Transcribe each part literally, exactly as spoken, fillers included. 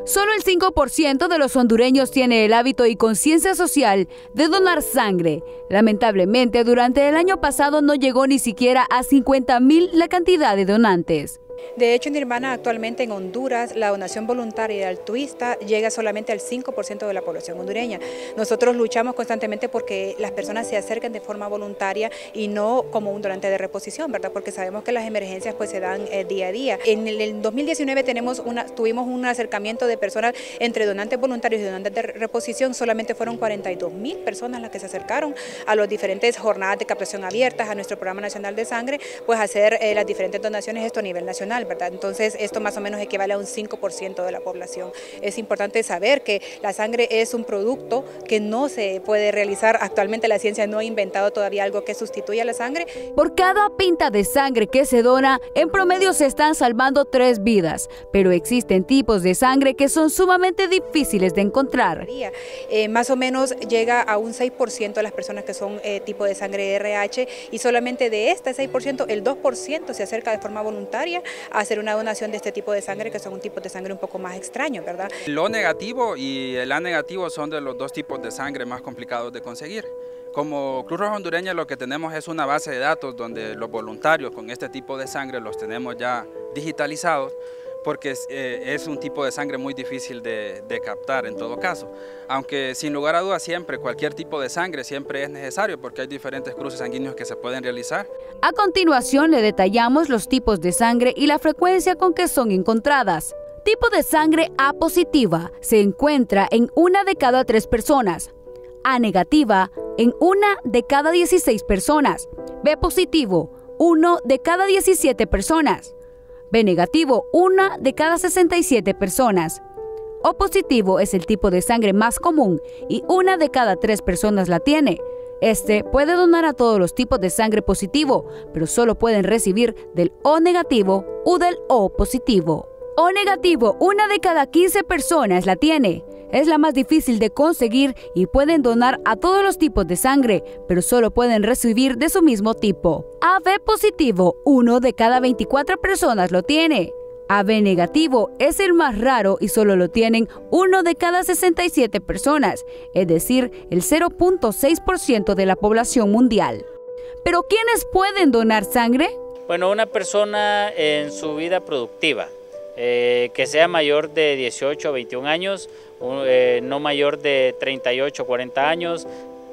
Solo el cinco por ciento de los hondureños tiene el hábito y conciencia social de donar sangre. Lamentablemente, durante el año pasado no llegó ni siquiera a cincuenta mil la cantidad de donantes. De hecho, Nirvana, actualmente en Honduras, la donación voluntaria y altruista llega solamente al cinco por ciento de la población hondureña. Nosotros luchamos constantemente porque las personas se acerquen de forma voluntaria y no como un donante de reposición, ¿verdad? Porque sabemos que las emergencias pues se dan eh, día a día. En el, el dos mil diecinueve tenemos una, tuvimos un acercamiento de personas entre donantes voluntarios y donantes de reposición. Solamente fueron cuarenta y dos mil personas las que se acercaron a las diferentes jornadas de captación abiertas, a nuestro Programa Nacional de Sangre, pues hacer eh, las diferentes donaciones, esto a nivel nacional, ¿verdad? Entonces esto más o menos equivale a un cinco por ciento de la población. Es importante saber que la sangre es un producto que no se puede realizar. Actualmente la ciencia no ha inventado todavía algo que sustituya la sangre. Por cada pinta de sangre que se dona, en promedio se están salvando tres vidas, pero existen tipos de sangre que son sumamente difíciles de encontrar. Eh, más o menos llega a un seis por ciento de las personas que son eh, tipo de sangre R H, y solamente de este seis por ciento, el dos por ciento se acerca de forma voluntaria a hacer una donación de este tipo de sangre, que son un tipo de sangre un poco más extraño, ¿verdad? El O negativo y el A negativo son de los dos tipos de sangre más complicados de conseguir. Como Cruz Roja Hondureña lo que tenemos es una base de datos donde los voluntarios con este tipo de sangre los tenemos ya digitalizados, porque es, eh, es un tipo de sangre muy difícil de, de captar en todo caso. Aunque sin lugar a dudas siempre, cualquier tipo de sangre siempre es necesario porque hay diferentes cruces sanguíneos que se pueden realizar. A continuación le detallamos los tipos de sangre y la frecuencia con que son encontradas. Tipo de sangre A positiva se encuentra en una de cada tres personas. A negativa en una de cada dieciséis personas. B positivo, uno de cada diecisiete personas. B negativo, una de cada sesenta y siete personas. O positivo es el tipo de sangre más común y una de cada tres personas la tiene. Este puede donar a todos los tipos de sangre positivo, pero solo pueden recibir del O negativo o del O positivo. O negativo, una de cada quince personas la tiene. Es la más difícil de conseguir y pueden donar a todos los tipos de sangre, pero solo pueden recibir de su mismo tipo. A B positivo, uno de cada veinticuatro personas lo tiene. A B negativo es el más raro y solo lo tienen uno de cada sesenta y siete personas, es decir, el cero punto seis por ciento de la población mundial. ¿Pero quiénes pueden donar sangre? Bueno, una persona en su vida productiva. Eh, que sea mayor de dieciocho a veintiún años, eh, no mayor de treinta y ocho a cuarenta años,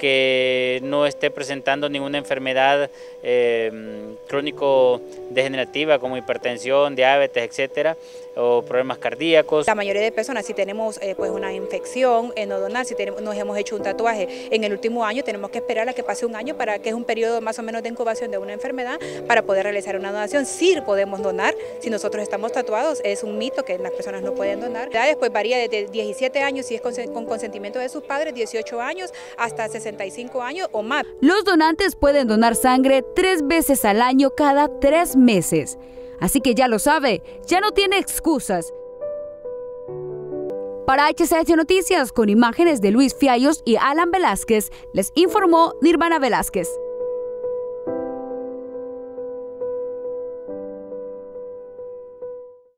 que no esté presentando ninguna enfermedad eh, crónico-degenerativa como hipertensión, diabetes, etcétera, o problemas cardíacos. La mayoría de personas, si tenemos eh, pues una infección, eh, no donar, si tenemos, nos hemos hecho un tatuaje en el último año, tenemos que esperar a que pase un año, para que es un periodo más o menos de incubación de una enfermedad, para poder realizar una donación. Sí podemos donar si nosotros estamos tatuados, es un mito que las personas no pueden donar. La edad después varía desde diecisiete años, si es con, con consentimiento de sus padres, dieciocho años, hasta sesenta y cinco años o más. Los donantes pueden donar sangre tres veces al año cada tres meses. Así que ya lo sabe, ya no tiene excusas. Para H C H Noticias, con imágenes de Luis Fiallos y Alan Velázquez, les informó Nirvana Velázquez.